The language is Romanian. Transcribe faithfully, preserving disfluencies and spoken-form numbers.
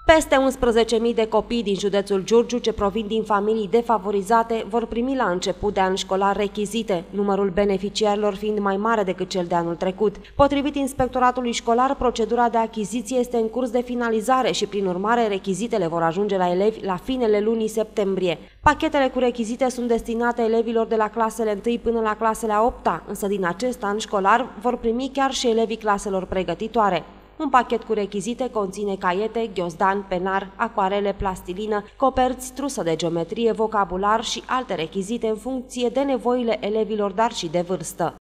Peste unsprezece mii de copii din județul Giurgiu ce provin din familii defavorizate vor primi la început de an școlar rechizite, numărul beneficiarilor fiind mai mare decât cel de anul trecut. Potrivit Inspectoratului Școlar, procedura de achiziție este în curs de finalizare și, prin urmare, rechizitele vor ajunge la elevi la finele lunii septembrie. Pachetele cu rechizite sunt destinate elevilor de la clasele întâi până la clasele a opta, însă din acest an școlar vor primi chiar și elevii claselor pregătitoare. Un pachet cu rechizite conține caiete, ghiozdan, penar, acoarele, plastilină, coperți, trusă de geometrie, vocabular și alte rechizite în funcție de nevoile elevilor, dar și de vârstă.